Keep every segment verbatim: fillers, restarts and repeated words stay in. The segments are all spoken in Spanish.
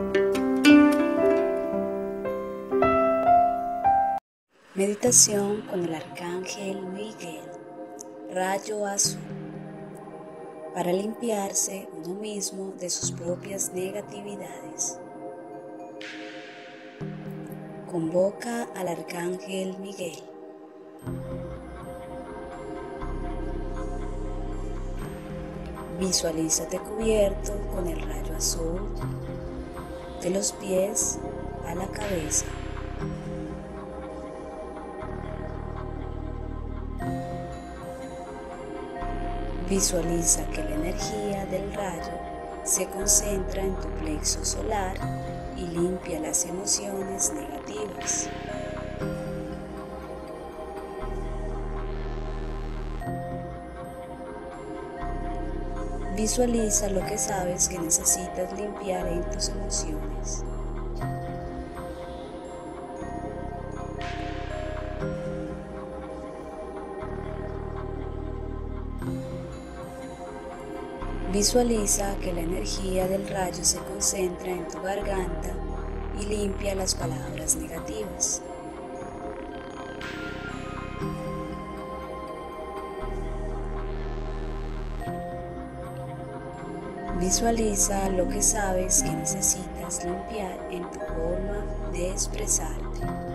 Meditación con el Arcángel Miguel, rayo azul, para limpiarse uno mismo de sus propias negatividades. Convoca al Arcángel Miguel. Visualízate cubierto con el rayo azul de los pies a la cabeza. Visualiza que la energía del rayo se concentra en tu plexo solar y limpia las emociones negativas. Visualiza lo que sabes que necesitas limpiar en tus emociones. Visualiza que la energía del rayo se concentra en tu garganta y limpia las palabras negativas. Visualiza lo que sabes que necesitas limpiar en tu forma de expresarte.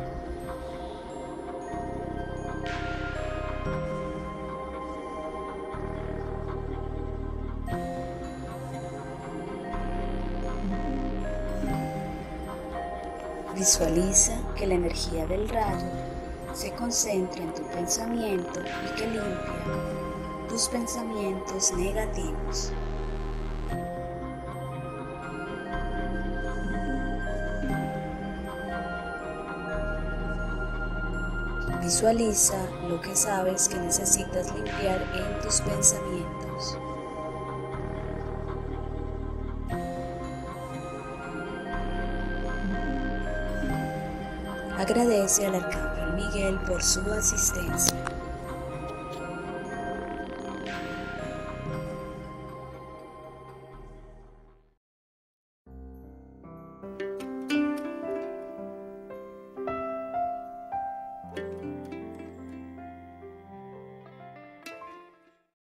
Visualiza que la energía del rayo se concentra en tu pensamiento y que limpia tus pensamientos negativos. Visualiza lo que sabes que necesitas limpiar en tus pensamientos. Agradece al Arcángel Miguel por su asistencia.